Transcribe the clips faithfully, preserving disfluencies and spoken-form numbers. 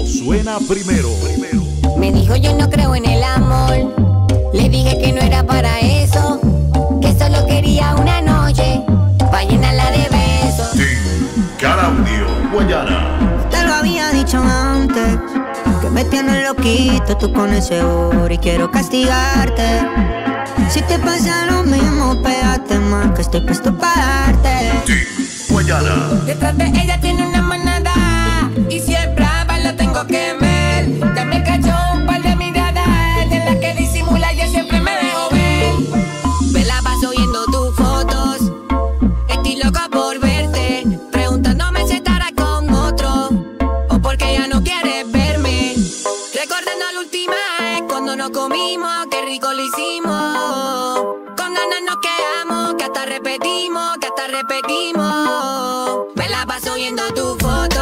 suena primero. Me dijo yo no creo en el amor. Le dije que no era para eso, que solo quería una noche pa' llenarla de besos. Caraudio, Guayana. Te lo había dicho antes, que me tienes loquito tú con ese oro y quiero castigarte. Si te pasa lo mismo, pégate más, que estoy puesto para darte. Guayana. Detrás de ella tiene una manada y si es brava la tengo que ver. Ya me cachó un par de miradas de las que disimula, yo siempre me dejo ver. Me la paso viendo tus fotos, estoy loca por verte, preguntándome si estarás con otro o porque ya no quieres verme. Recordando la última vez cuando nos comimos, qué rico lo hicimos. Con ganas nos quedamos, que hasta repetimos, que hasta repetimos. Me la paso viendo tus fotos,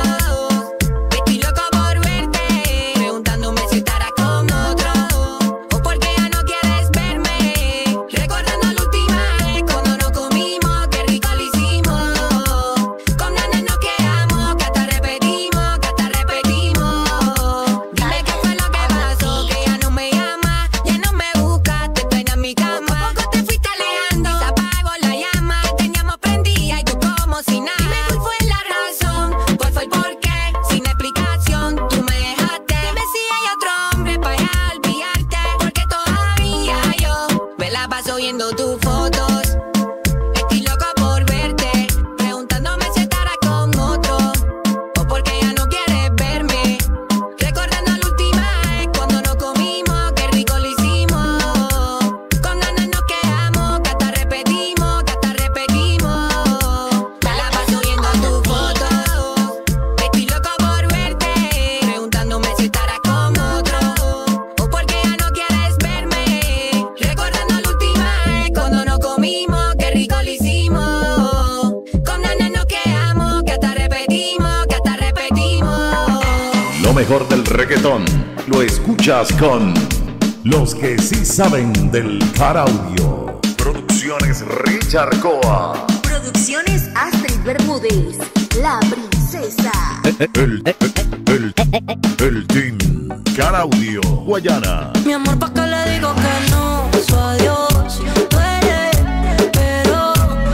estoy loco por verte, preguntándome si estarás con otro o porque ya no quieres verme. Recordando la última vez cuando nos comimos, qué rico lo hicimos. Con ganas nos quedamos, que hasta repetimos, que hasta repetimos. Dime qué fue lo que pasó, que ya no me llamas, ya no me buscas, te extraño en mi cama. Poco te fuiste alejando y se apagó la llama que teníamos prendida y tú como si nada. Dime cuál fue la razón, cuál fue el porqué, sin explicación tú me dejaste. Dime si hay otro hombre para olvidarte, porque todavía yo me la paso viendo tus fotos, estoy loco por verte, preguntándome si estarás con otro o porque ya no quieres verme. Recordando la última vez cuando nos comimos, qué rico lo hicimos. Con ganas nos quedamos, que hasta repetimos, que hasta repetimos. Me la paso viendo tus fotos, estoy loco por verte, preguntándome si estarás con otro o porque ya no quieres verme. Recordando la última vez cuando nos comimos, qué rico lo hicimos. Con ganas nos quedamos, que hasta repetimos, que hasta repetimos. Lo mejor del reggaetón lo escuchas con los que sí saben del Caraudio. Producciones Richard Coa. Producciones Astrid Bermúdez, la princesa. El, el, el, el Team Caraudio, Guayana. Mi amor, ¿pa' qué le digo que no? Su adiós duele, pero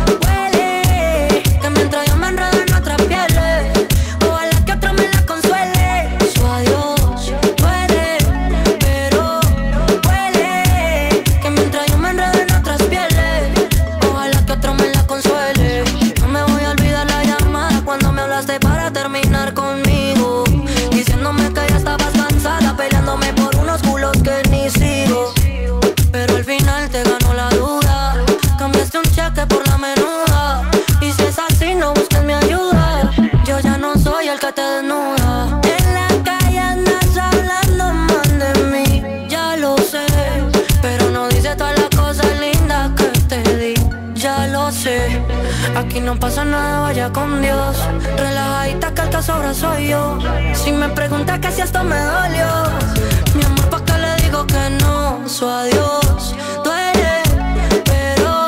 huele, que mientras yo me enredo en otras pieles, ojalá que otro me la consuele. Su adiós duele, pero huele, que mientras yo me enredo en otras pieles, ojalá que otro me la consuele. No me voy a olvidar la llamada cuando me hablaste para terminar conmigo, diciéndome que ya estabas cansada, peleándome por unos culos que ni sigo. Pero al final te ganó la duda, cambiaste un cheque por la menuda, y si es así no busques mi ayuda, yo ya no soy el que te desnuda. En la calle andas hablando mal de mí, ya lo sé, pero no dices todas las cosas lindas que te di, ya lo sé. Aquí no pasa nada, vaya con Dios, relajadita que el que sobra soy yo. Si me preguntas que si esto me dolió, mi amor, ¿pa' qué le digo que no? Su adiós duele, pero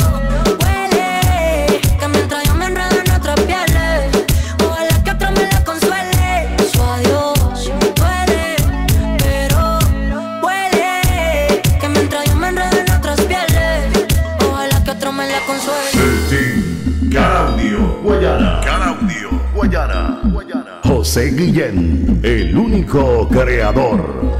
huele, que mientras yo me enredo en otras pieles, ojalá que otro me la consuele. Su adiós duele, pero huele, que mientras yo me enredo en otras pieles, ojalá que otro me la consuele. El Team Caraudio, Guayana. Caraudio, Guayana. Guayana. José Guillén, el único creador.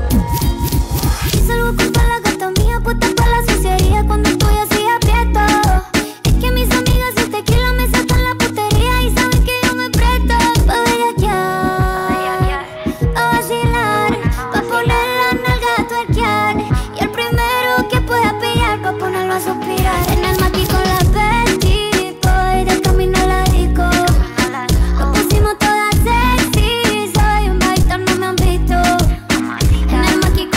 Salgo con toda la gata mía, puesta pa' la suciería cuando estoy así aprieto. Es que mis amigas el tequila me sacan la putería y saben que yo me presto pa' bellaquear, pa' vacilar, pa' poner la nalga a tuerquear, y el primero que pueda pillar pa' ponerlo a suspirar. En el maqui con la bestie, voy de camino a la disco. Nos pusimos todas sexy, soy un baiter, no me han visto. En el maqui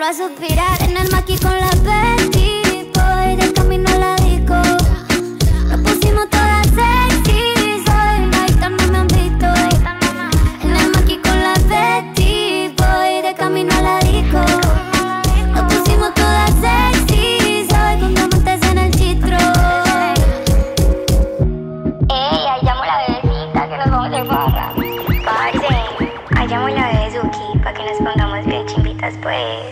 a suspirar en el maqui con la Betty Boy, de camino a la disco. Nos pusimos todas sexy, soy like, también me han visto. En el maqui con la Betty Boy, de camino a la disco. Nos pusimos todas sexy, soy con diamantes en el chistro. Ey, ahí llamo a la bebecita que nos vamos de barra. Parce, ahí llamo a la bebé Zuki pa' que nos pongamos bien chimbitas pues.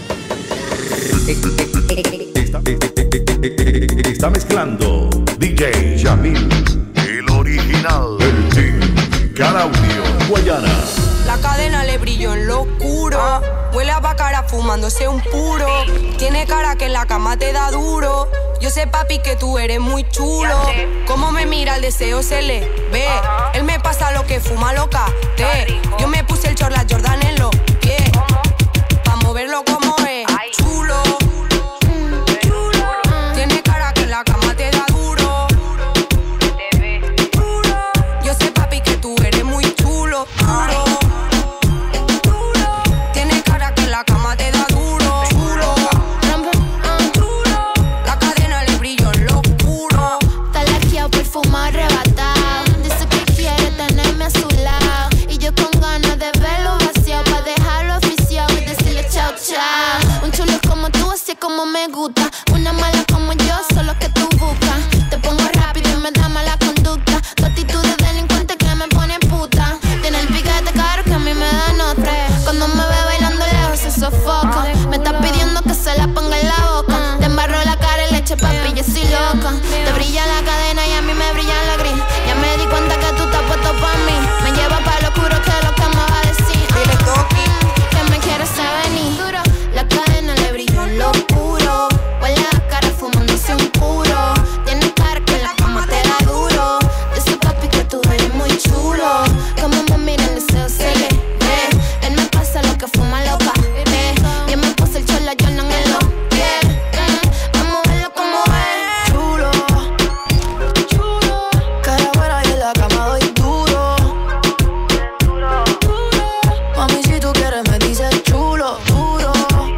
Está, está mezclando D J Yamil, el original, el Team Caraudio, Guayana. La cadena le brilló en lo oscuro. Huele a bacara fumándose un puro. Tiene cara que en la cama te da duro. Yo sé, papi, que tú eres muy chulo. Cómo me mira, el deseo se le ve. Él me pasa lo que fuma loca te. Yo me puse el short, la Jordan en los pies. Pa' moverlo como es. Chulo. Tiene cara que en la cama te da duro. Yo sé, papi, que tú eres muy chulo. Duro. Tiene cara que en la cama te da duro. Chulo. La cadena le brilló en lo oscuro. Está laqueado, perfumado, arrebatado. Dice que quiere tenerme a su lado. Y yo con ganas de verlo vaciado, pa' dejarlo oficial y decirle chao, chao. Un chulo como tú, así como me gusta. Una mala como yo, solo que tú buscas. Te pongo rápido y me da mala conducta. Tu actitud de delincuente que me pone puta. Tiene el piquete caro que a mí me da nota. Cuando me ve bailando lejos se sofoca. Me está pidiendo que se la ponga en la boca. Te embarro la cara en leche, papi, yo soy loca. Te brilla la cadena y a mí me brilla la gris. Ya me di cuenta que tú estás puesto pa' mí. Me lleva pa' lo oscuro, que es lo que me va a decir. Dile, Toki. Que me quieres venir duro. La cadena le brilló en lo oscuro. Huele a cara fumándose un puro. Tiene cara que en la cama te da duro. Dice, papi, que tú eres muy chulo. Como me mira el deseo se le ve. Él me pasa lo que fuma loca ve. Yo me puse el chola, yo no en los pies. Vamos a verlo como es. Chulo. Cara buena y en la cama doy duro. Mami, si tú quieres me dices chulo, duro.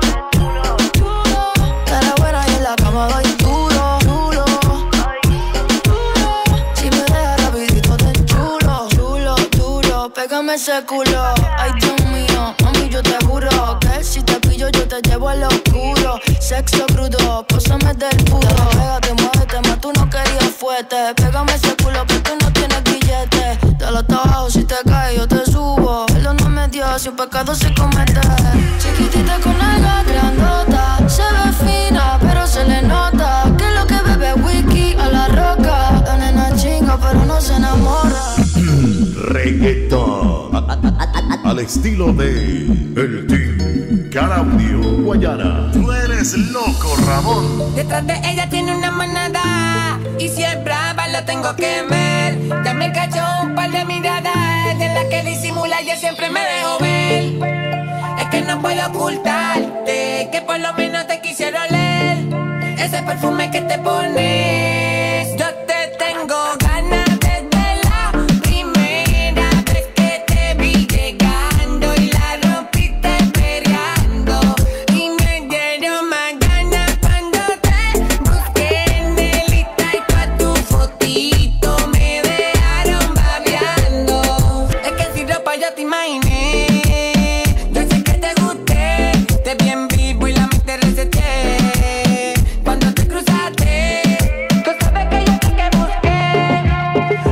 Cara buena y en la cama doy duro, chulo. Si me dejas rapidito te chulo, chulo, duro. Pégame ese culo, ay Dios mío. Mami, yo te juro que si te pillo yo te llevo al oscuro. Sexo crudo, pásame del puro. Pégate, muévete, más tú no querías fuerte. Pégame ese culo que tú no tienes billete. Dale hasta abajo, si te caes yo te subo. Él no me dio, si un pecado se comete. Chiquitita con alga grandota. Se ve fina, pero se le nota que lo que bebe whisky a la roca. La nena chinga, pero no se enamora. Reggaeton al estilo de el Team Caraudio, Guayana. Tú eres loco, Ramón. Detrás de ella tiene una manada y si es brava la tengo que ver. Ya me cachó un par de miradas de las que disimula y siempre me dejo ver. Es que no puedo ocultarte que por lo menos te quisiera oler. Ese perfume que te pones, yo te tengo ganas. Cuando te cruzaste, tú sabes que yo te que busqué.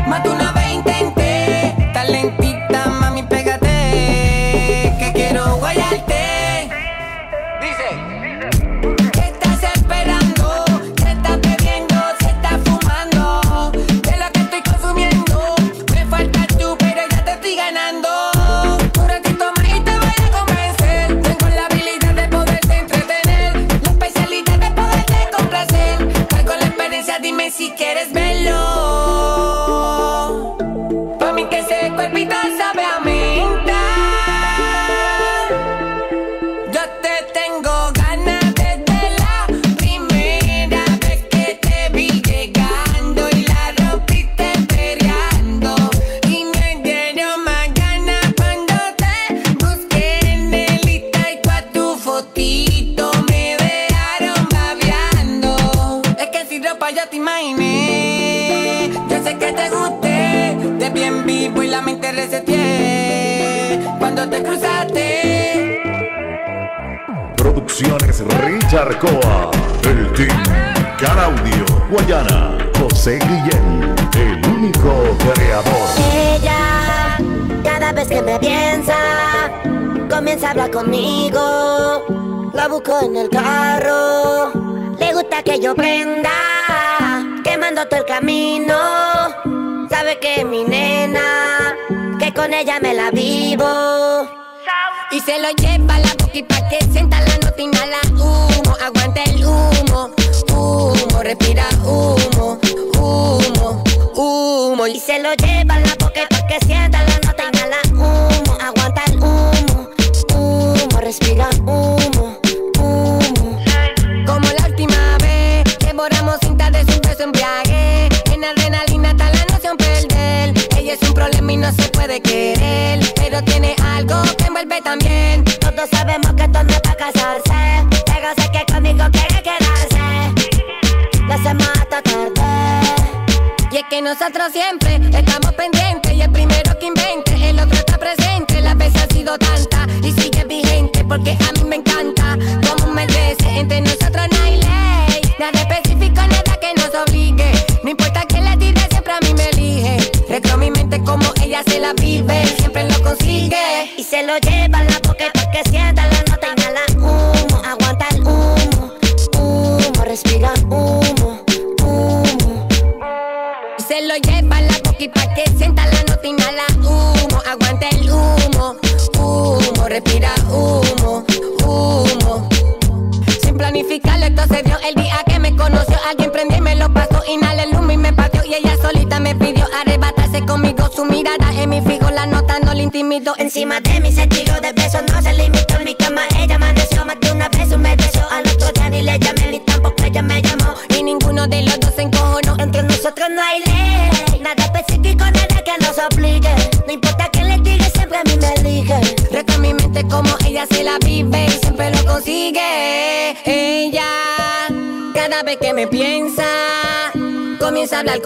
ti. vivo y la mente reseteé cuando te cruzaste. Producciones Richard Coa, el Team Caraudio, Guayana, José Guillén, el único creador. Ella, cada vez que me piensa, comienza a hablar conmigo. La busco en el carro, le gusta que yo prenda, quemando todo el camino. Sabe que es mi nena, que con ella me la vivo. Y se lo lleva a la boquita que sienta la nota, inhala humo, aguanta el humo, humo, respira humo, humo, humo. Y se lo lleva a la boquita que sienta la nota, inhala humo, aguanta el humo, humo, respira humo, humo. Como la última vez que borramos cinta de su beso embriague, en adrenalina está la noción perder. Ella es un problema y no se puede querer, pero tiene algo que envuelve también. Todos sabemos que esto no es para casarse, pero sé que conmigo quiere quedarse. Lo hacemos hasta tarde. Y es que nosotros siempre estamos pendientes, y el primero que invente, el otro está presente. Las veces ha sido tanta y sigue vigente, porque a mí me encanta como me merece. Entre nosotros no hay ley, nada específico, nada que nos obligue. No importa quién le tire, siempre a mí me elige. Retro mi mente como ella se la vive, siempre lo consigue. Y se lo lleva a la boqueta que sienta la nota, inhala humo, aguanta el humo, humo, respira humo, humo. Y se lo lleva a la boquita que sienta la nota, inhala humo, aguanta el humo, humo, respira humo, humo. Sin planificarlo esto se dio el día que me conoció. Alguien prendió y me lo pasó, inhala el humo y me pateó. Y ella solita me pidió arrebatarse conmigo. Su mirada en mi fijo, la nota no le intimidó. Encima de mí se tiró de besos, no se limitó en mi cama. Ella amaneció más de una vez, un me deseó. Al otro día ni le llamé ni tampoco ella me llamó. Y ninguno de los dos se encojonó. Entre nosotros no hay ley, nada específico, nada que nos obligue. No importa quién le diga, siempre a mí me elige. Reto mi mente como ella se la vive y siempre lo consigue. Ella, cada vez que me piensa, comienza a hablar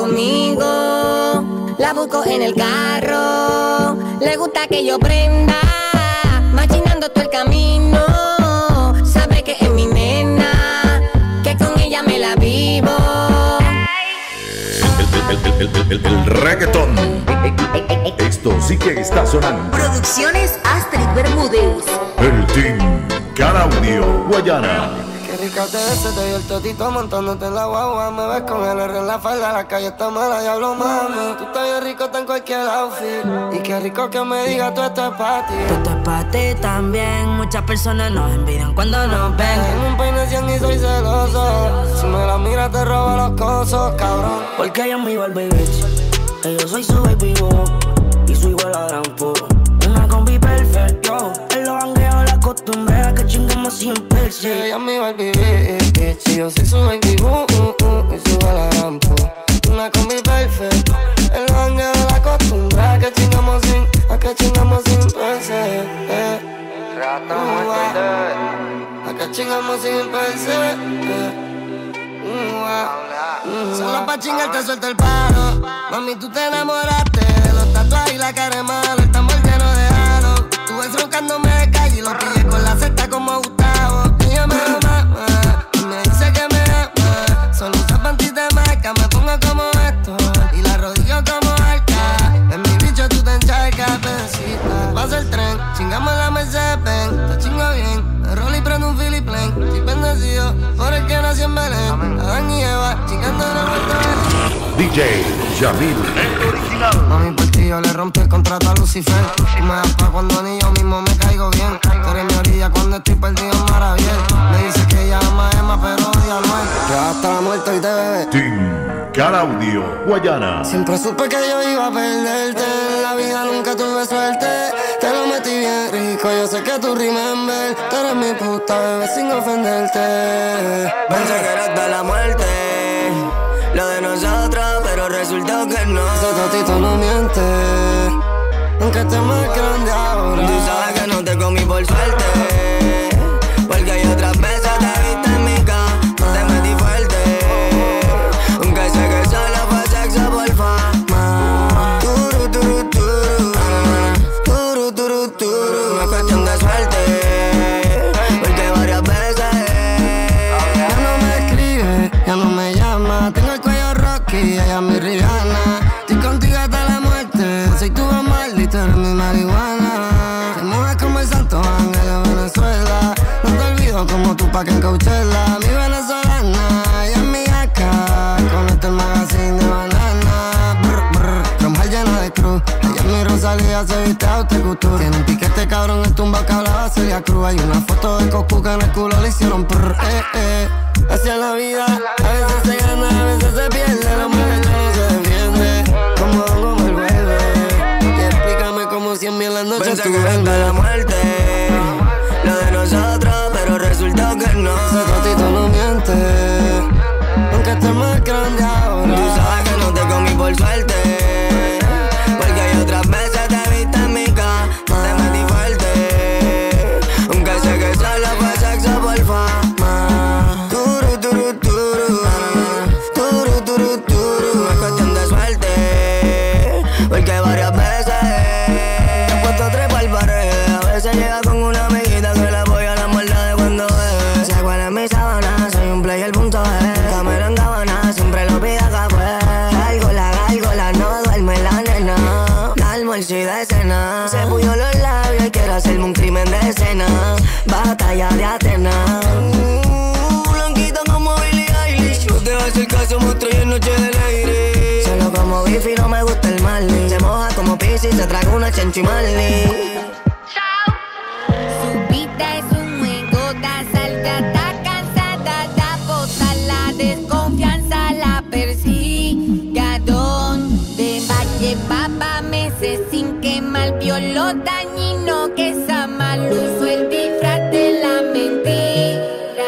conmigo. La busco en el carro, le gusta que yo prenda, machinando todo el camino. Sabe que es mi nena, que con ella me la vivo. El, el, el, el, el, el reggaetón. Esto sí que está sonando. Producciones Astrid Bermúdez. El Team Caraudio, Guayana. Qué rica te ves, te dio el totito montándote en la guagua. Me ves con el R en la falda, la calle está mala, diablo mami. Tú estás bien rico, está en cualquier outfit. Y qué rico que me digas, tú esto es pa' ti. Tú esto es pa' ti también. Muchas personas nos envidian cuando nos ven. Tengo un peine cien y soy celoso. Si me la miras te robo los cosos, cabrón. Porque ella es mi baby bitch, y yo soy su baby boo, y soy igual a gran po. Una combi perfecto, en los jangueos la costumbre a que chingamos sin perse. Ella es mi baby bitch, y yo soy su baby boo, uh, uh, y soy a la gran po. Una combi perfecta, en los jangueos la costumbre a que chingamos sin, a que chingamos sin perse. Eh. Uh, a que chingamos sin perse. Eh. Solo pa' chingar te suelto el paro. Mami, tú te enamoraste de los tatuajes y la cara de malo. Estamos llenos de ano. Tú ves roncándome de calle y lo pillé con la cesta como Gustavo. Ella me ama, y me dice que me ama. Solo usa panties de marca, me pongo como esto y la rodillo como arca. En mi bicho tú te encharcas, pedacita. Me pasa el tren, chingamos la Mercedes-Benz. Te chingo bien, me rolo y prendo un Philip Plain. Estoy bendecido por el que nació en Belén. Adán y Eva, chingando en el vuelto. D J Yamil, el original. Mami, por ti yo le rompí el contrato a Lucifer. Tú me das pa' cuando ni yo mismo me caigo bien. Tú eres mi orilla cuando estoy perdido en Maraviel. Me dice que ella ama a Emma, pero odia a Noel. Que hasta la muerte y te bebe. Team Caraudio, Guayana. Siempre supe que yo iba a perderte. En la vida nunca tuve suerte. Te lo metí bien rico, yo sé que tú remember. Tú eres mi puta bebé sin ofenderte. Pensé que era hasta la muerte, lo de nosotros, pero resultó que no. Ese totito no miente, aunque esté más grande ahora. Tú sabes que no te comí por suerte, porque hay otras veces te viste en mi cama, te metí fuerte, aunque sé que solo fue sexo por fama. Turu, turu, turu. uno como tú pa' que en Coachella. Mi venezolana, ella es mi acá. Con este magazine de banana. Brr, brr, cromar llena de cruz. Ella es mi Rosalía, se viste a usted couture. Tiene un piquete cabrón en tumba que hablaba Celia Cruz. Hay una foto de Cocu que en el culo le hicieron prr, eh, eh. Hacia la vida, a veces se gana, a veces se pierde. La mujer no se defiende, como como el bebé. Y explícame cómo cien mil las noches Pensé tú que vengas. era la muerte, lo de nosotros, pero resultó que no. Ese ratito no miente, aunque esté más grande ahora. Tú sabes que no te comí por suerte, porque hay otras veces te viste en mi cama, te metí fuerte, aunque sé que solo fue sexo por fama. Turu, turu, turu, turu, turu, turu. No es cuestión de suerte, porque varias veces te he puesto a trepar pared. A veces llega con una amiguita que le apoya la maldad de cuando es. Se cuál es mi sábana, soy un player punto es. Cámara en Gabana, siempre lo pide acá pues. Gárgola, gárgola, no duerme la nena. La almuerzo y de cena. Se puñó los labios y quiere hacerme un crimen de escena. Batalla de Atenas. Uh, blanquita como Billie Eilish. No te va a hacer caso, monstruo y en noche del aire. Solo como bifi no me gusta el Marley. Se moja como Piscis, se traga una chencho y Marley. Su vida es un juego, da salta, está cansada, da bota, la desconfianza la persigue. ¿A dónde va? Llevaba meses sin quemar, vio lo dañino que es amar, usó el disfraz de la mentira.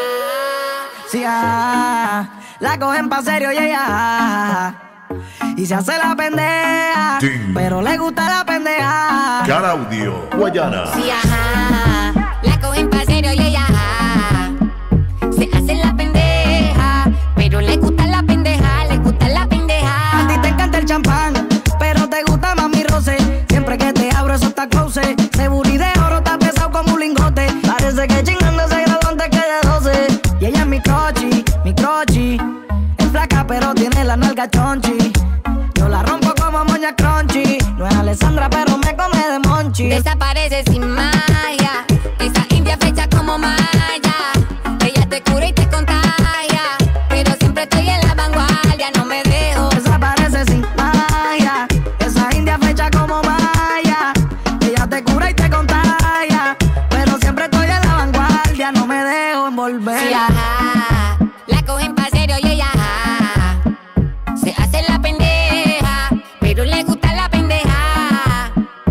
Sí, ah, la cogen pa' serio y ella ah, y se hace la pendeja, Sí. pero le gusta la pendeja. Caraudio, Guayana. Sí, ajá, la cogen pa' serio y ella ajá, se hace la pendeja, pero le gusta la pendeja, le gusta la A pendeja. ti te encanta el champán, pero te gusta más mi roce. Siempre que te abro eso está close. Seguri de oro está pesado como un lingote. Parece que chingando se graduó antes que de doce. Y ella es mi crochi, mi crochi. Es flaca pero tiene la nalga chonchi. Yo la rompo como moña crunchy. No es Alessandra pero me come de monchi. Desaparece sin magia, esa india fecha como maya. Ella te cura y te contagia, pero siempre estoy en la vanguardia, no me dejo. Desaparece sin magia, esa india fecha como maya. Ella te cura y te contagia, pero siempre estoy en la vanguardia, no me dejo envolver. Sí, ajá, la cogen pa' serio y ella ajá, se hace la pendeja, pero le gusta la pendeja.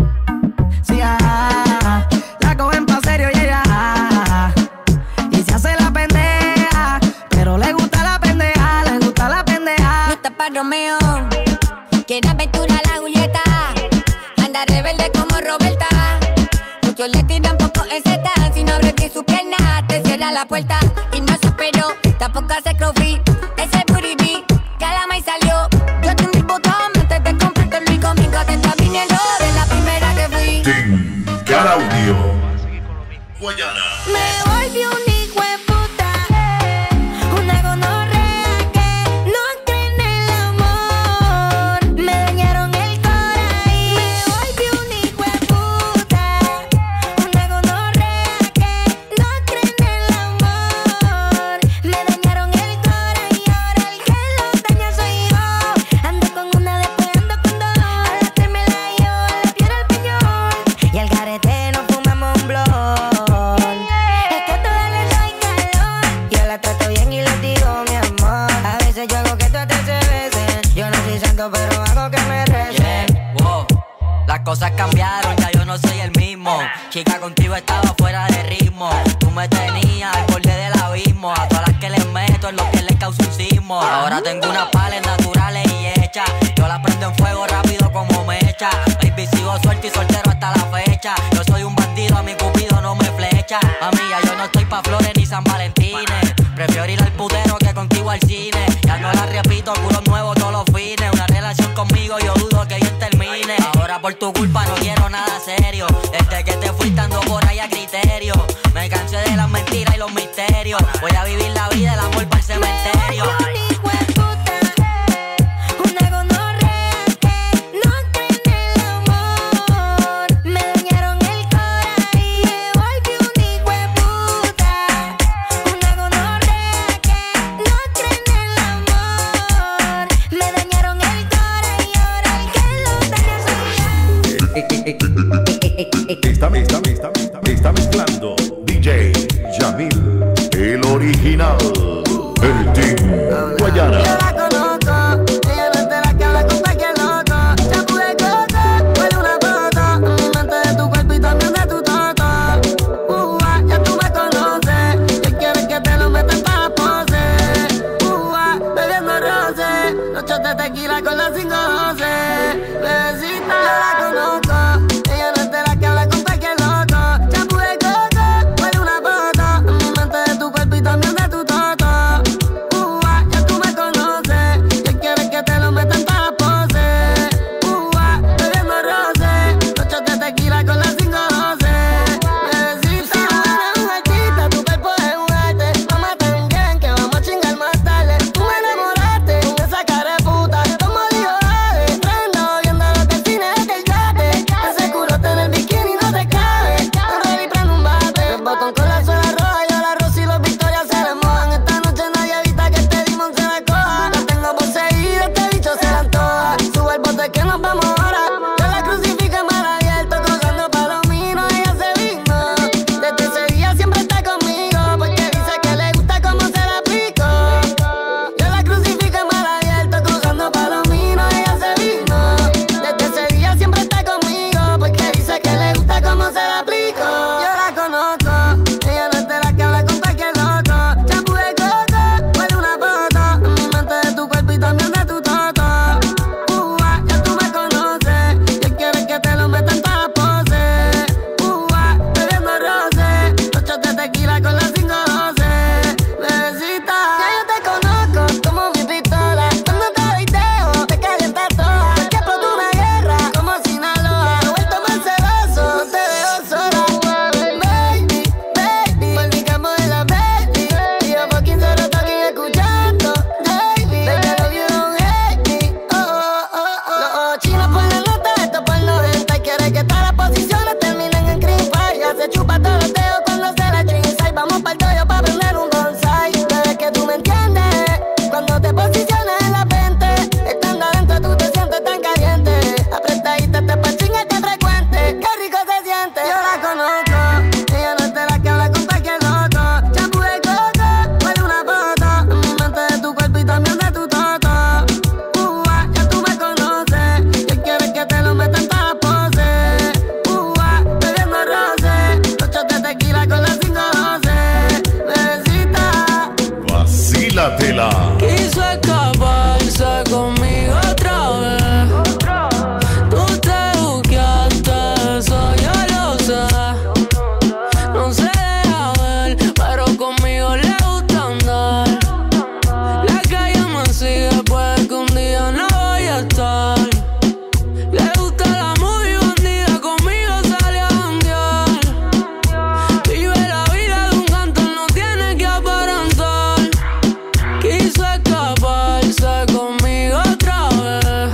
Sí, ah, la cogen pa' serio y ella ah, y se hace la pendeja, pero le gusta la pendeja, le gusta la No pendeja. está pa' Romeo, quiere aventura la Julieta, anda rebelde como Roberta. Muchos le tiran poco en seta, si no abres bien su pierna, te cierra la puerta. Y no se esperó, tampoco hace crossfit, ese booty beat, calama y salió. Yo te un botón antes de comprarte el rico, conmigo te está viniendo de la primera que fui. Team Caraudio, Guayana. Me volví un hijo de puta, una gonorrea que no cree en el amor. Me dañaron el corazón y me volví un hijo de puta, una gonorrea que no cree en el amor. Me dañaron el corazón y ahora el que lo daña soy yo. Ando con una, después ando con dos, a las tres me la llevo, a la piedra el piñón y al garete no fumamos un blon. Es que a todas les doy calor, yo la trato bien y les digo mi amor. A veces yo hago que todas se besen, yo no soy santo pero hago que me recen. Yeah, wow. Las cosas cambiaron, ya yo no soy el mismo. Chica, contigo estaba fuera de ritmo. Tú me tenías al borde del abismo. A todas las que les meto es lo que les causa un sismo. Ahora tengo unas pales naturales y hechas. Yo las prendo en fuego rápido como mecha. Baby, sigo suelto y soltero hasta la fecha. Yo soy un bandido, a mi cupido no me flecha. Amiga, yo no estoy pa' flores ni San Valentines. Prefiero ir al putero que contigo al cine. Ya no la repito, culos nuevos todos los fines. Una relación conmigo yo dudo que bien termine. Ahora por tu culpa no quiero nada serio. Desde que te fuiste ando por ahí a criterio. Me cansé de las mentiras y los misterios. Voy a vivir la vida, el amor para el cementerio. Un hijo de puta, una gonorrea que no cree en el amor. Me dañaron el corazón y me volví un hijo de puta, el original, el Team Guayana. Yo la conozco, ella no es de la que habla con cualquier loco. Champú de coco, huele una foto. Mi mente de tu cuerpo y también de tu toto. Uh, ah, ya tú me conoces. ¿Qué quieres que te lo metan para pose? Uh, ah, bebiendo roce. Noches de tequila con las cinco doce. Bebecita, yo la conozco. Ella no es de la que habla con cualquier loco. Champú de coco, huele una foto. Mi mente de tu cuerpo y también de tu toto. Uh, ah, ya tú me conoces. ¿Qué quieres que te lo metan para pose? Uh, ah, bebiendo roce. Noches de tequila con las cinco doce. Bebecita, eres un artista, tu cuerpo es un arte. Mamá tan bien que vamos a chingar más tarde. Tú me enamoraste con esa cara de puta. Como dijo Ade, prendo viendo lo que el cine es del yate. Ese culote en el bikini no te cabe. Ahora y prendo un bate. El botón con la suela roja, yo la rosa y los Victorias se le mojan. Esta noche nadie evita que este limón se la coja. La tengo poseída, este bicho se la antoja. Sube el bote que nos vamos ahora. Yo la crucifico en mar abierto, cruzando palominos, ella se vino. Desde ese día siempre está conmigo, porque dice que le gusta cómo se la aplico. Yo la crucifico en mar abierto, cruzando palominos, ella se vino. Desde ese día siempre está conmigo, porque dice que le gusta cómo se la aplico. Yo la conozco, ella no es de la que habla con cualquier loco. Champú de coco, huele una foto. Mi mente de tu cuerpo y también de tu toto. Uh, ah, ya tú me conoces. ¿Qué quieres que te lo metan para pose? Uh, ah, bebiendo roce. Noches de tequila con las cinco doce. Bebecita, ya yo te conozco como mi pistola. Cuando te video, te calientas toda. Que explotó una guerra como Sinaloa. Me he vuelto más celoso, no te veo sola. Baby, baby, volvicamos de la baby. Y yo fucking solo estoy escuchando. Baby, baby, I love you, don't hate me. Oh, oh, oh, oh. Los ojos chinos por la nota, esto por noventa. Y quiere que todas las posiciones terminen en cream pie. Ya se chupa todos los dedos cuando se la chinga. Vamos pa'l toyo pa' prender un bonsai. Bebé, que tú me entiendes. Cuando te posicionas en la frente, estando adentro tú te sientes tan caliente. Apretadita te pa' chingarte frecuente. Qué rico se siente. Yo la conozco. Ella no es de la que habla con cualquier loco. Champú de coco, huele una foto. Mi mente de tu cuerpo y también de tu toto. Uh, ah, ya tú me conoces. ¿Qué quieres que te lo metan para pose? Uh, ah, bebiendo roce. Noches de tequila con las cinco doce. Bebecita, Vacílatela. Quiso escaparse conmigo otra vez. Tú te buqueaste, eso yo lo sé. No se deja ver, pero conmigo le gusta andar. La calle me sigue, puede que un día no voy a estar. Le gusta la movie bandida, conmigo sale a janguear. Vive la vida de un cantor, no tiene que aparentar. Quiso escaparse conmigo otra vez.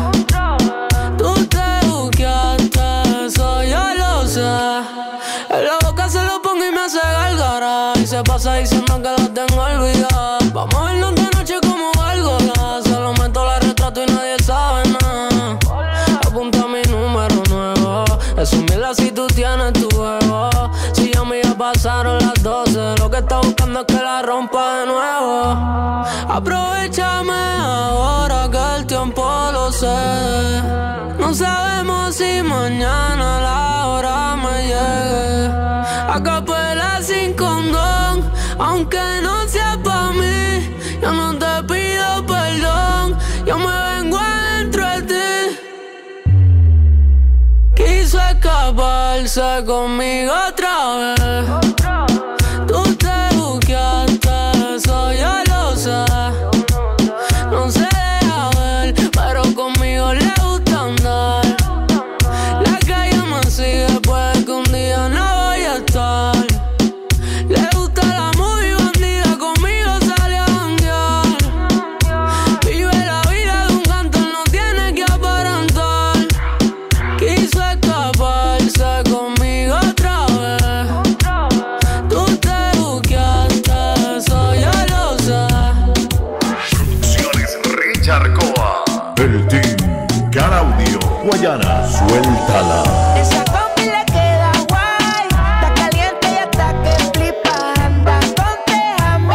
Tú te buqueaste, eso yo lo sé. En la boca se lo pongo y me hace gárgara. Y se pasa diciendo que la tengo olvidada. Vamos a vernos de noche como gárgola. Se lo meto la retrato y nadie sabe nada. Apunta mi número nuevo. Es humilde si tú tienes tu juego. Si a mí ya pasaron las doce, lo que está buscando es que la rompa de nuevo. Aprovechame ahora que el tiempo lo sé. No sabemos si mañana la hora me llegue. A capela sin condón, aunque no sea pa' mí. Yo no te pido perdón, yo me vengo adentro de ti. Quiso escaparse conmigo otra vez. Tú te buqueaste, eso yo lo sé. No se deja ver, pero conmigo le gusta andar. La calle me sigue, puede que un día no voy a estar. Le gusta la movie bandida, conmigo sale a janguear. Vive la vida de un cantor, no tiene que aparentar. Quiso escaparse conmigo otra vez. Tú te buqueaste, eso yo lo sé. Producciones Richard Coa. El Team Caraudio Guayana. Suéltala. Esa combi le queda guay. Está caliente y hasta que flipa. Anda con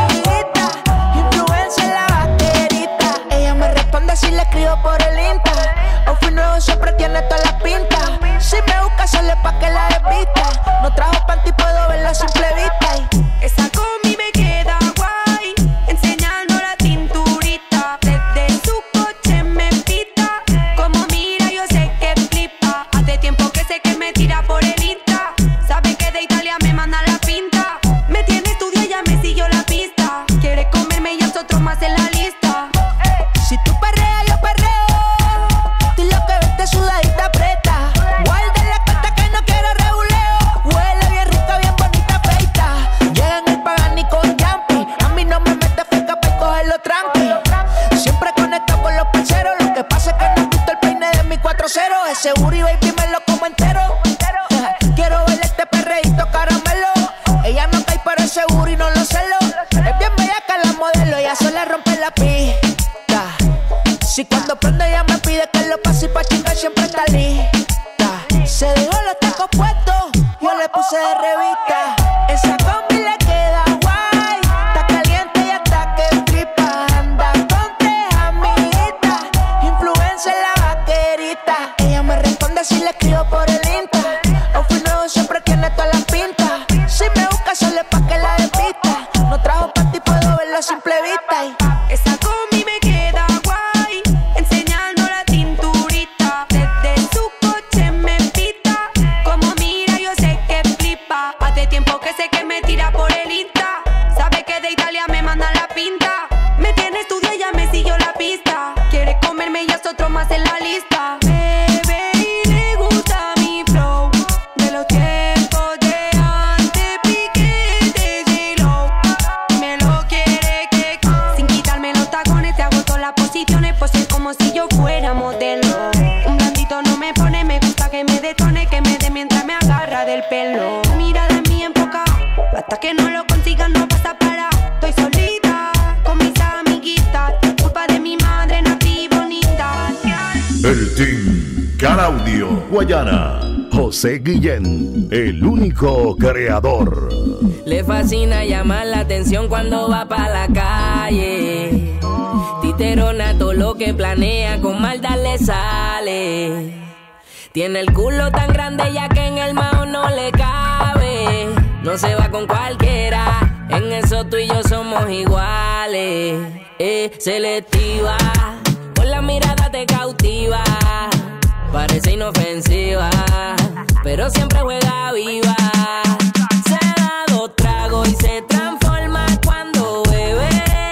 Si cuando prende ella me pide que lo pase y pa' chingar siempre está lista. Se dejó los tacos puestos, yo le puse de revista. Esa combi le queda guay, está caliente y hasta que flipa. Anda con tres amiguitas, influencer la vaquerita. Ella me responde si le escribo por el Insta. Outfit nuevo siempre tiene todas las pintas. Si me busca solo es pa' que la despista. No trajo panty, puedo verlo a simple vista. Y esa combi me queda guay, enseñando la cinturita. Desde su coche me pita, como mira yo sé que flipa. Hace tiempo que sé que me tira por el Insta, sabe que de Italia me manda la pinta. Me tiene estudio, ya me siguió la pista. Quiere comerme y es otro más en la lista. Bebe y le gusta mi flow, de los tiempos de antes, piquete de low. Me lo quiere que sin quitarme los tacones, te hago todas las posiciones, pues es como si yo fuera modelo. Un blandito no me pone, me gusta que me detone, que me dé mientras me agarra del pelo. Tu mirada en mi enfoca, hasta que no lo consiga no vas a parar. Estoy solita con mis amiguitas, culpa de mi madre nací bonita. El Team Caraudio Guayana. José Guillén, el único creador. Le fascina llamar la atención cuando va pa' la calle. Titerona todo lo que planea, con maldad le sale. Tiene el culo tan grande ya que en el mao no le cabe. No se va con cualquiera, en eso tú y yo somos iguales. Es selectiva, con la mirada te cautiva. Parece inofensiva, pero siempre juega viva. Se da dos tragos y se transforma cuando bebe.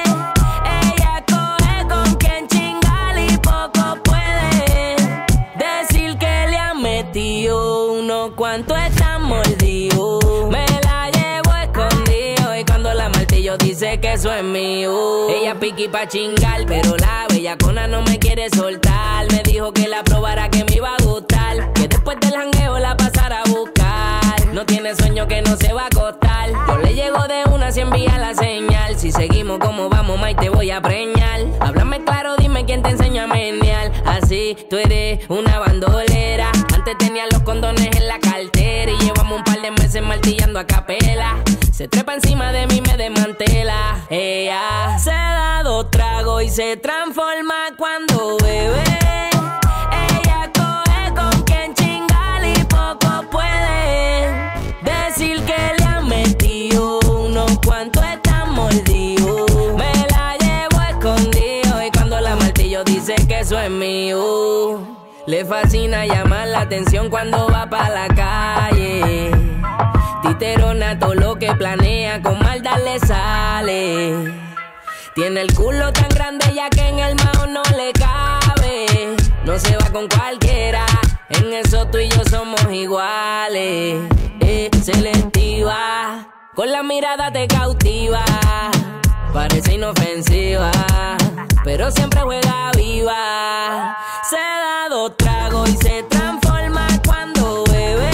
Ella coge con quien chingar y poco puede decir que le han metido unos cuantos están mordidos. Me la llevo escondido y cuando la martillo dice que eso es mío. Ella piqui pa' chingar, pero la bellacona no me quiere soltar. Me dijo que la probara, que me iba a gustar, que después del jangueo la pasara a buscar. No tiene sueño, que no se va a acostar. Yo le llego de una si envía la señal. Si seguimos como vamos, Mike, te voy a preñar. Háblame claro, dime quién te enseña a menear. Así tú eres una bandolera. Antes tenía los condones en la cartera y llevamos un par de meses martillando a capela. Se trepa encima de mí, me desmantela. Ella se da dos tragos y se transforma cuando bebe. Ella coge con quien chingar y poco puede decir que le han metido unos cuantos están mordidos. Me la llevo escondido y cuando la martillo dice que eso es mío. Le fascina llamar la atención cuando va pa' la calle. Titerona todo lo que planea, con maldad le sale. Tiene el culo tan grande ya que en el mao no le cabe. No se va con cualquiera, en eso tú y yo somos iguales. Es selectiva, con la mirada te cautiva. Parece inofensiva, pero siempre juega viva. Se da dos tragos y se transforma cuando bebe.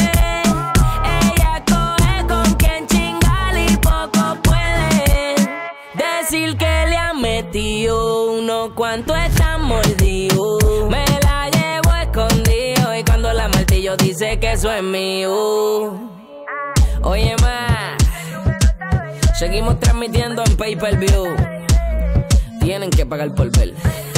Ella coge con quien chingar y poco puede decir que le han metido unos cuantos están mordidos. Me la llevo escondido y cuando la martillo dice que eso es mío. Oye, ma, seguimos transmitiendo en pay-per-view. Tienen que pagar por ver.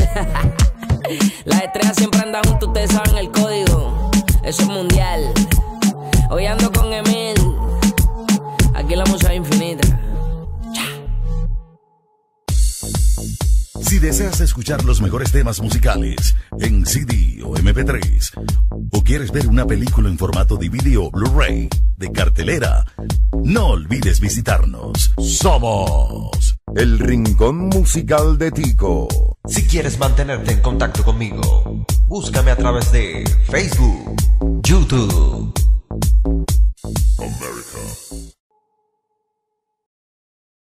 Las estrellas siempre andan juntos, ustedes saben el código. Eso es mundial. Hoy ando con Emil. Aquí la música infinita. Si deseas escuchar los mejores temas musicales en C D o M P tres, o quieres ver una película en formato D V D o Blu-ray de cartelera, no olvides visitarnos. Somos el Rincón Musical de Tico. Si quieres mantenerte en contacto conmigo, búscame a través de Facebook, YouTube,